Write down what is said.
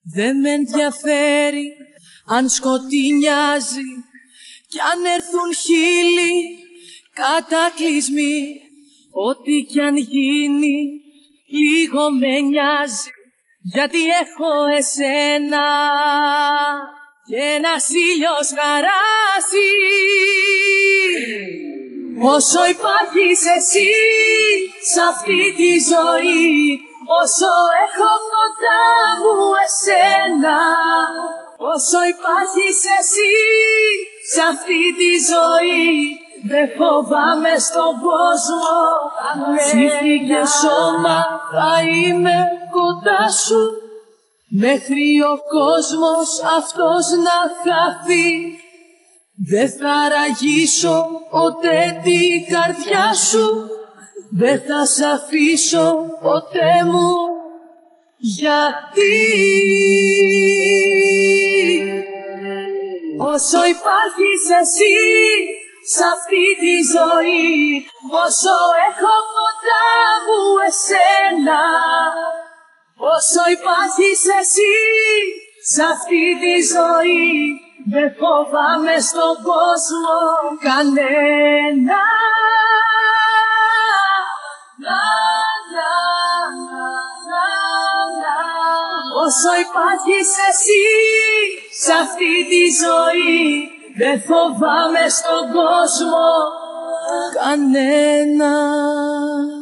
Δεν με ενδιαφέρει αν σκοτεινιάζει κι αν έρθουν χίλιοι κατακλυσμοί. Ό,τι κι αν γίνει λίγο με νοιάζει, γιατί έχω εσένα και ένας ήλιος χαράζει. Όσο υπάρχεις εσύ σ' αυτή τη ζωή, όσο έχω κοντά μου εσένα, όσο υπάρχεις εσύ σ' αυτή τη ζωή, δεν φοβάμαι στον κόσμο. Ψυχή και σώμα θα είμαι κοντά σου, μέχρι ο κόσμος αυτός να χαθεί. Δεν θα ραγίσω ποτέ την καρδιά σου, δεν θα σ' αφήσω ποτέ μου. Γιατί όσο υπάρχεις εσύ σ' αυτή τη ζωή, όσο έχω κοντά μου εσένα, όσο υπάρχεις εσύ σ' αυτή τη ζωή, δεν φοβάμαι στον κόσμο κανένα. Όσο υπάρχεις εσύ σ' αυτή τη ζωή, δεν φοβάμαι στον κόσμο κανένα.